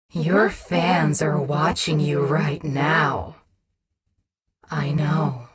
Your fans are watching you right now. I know.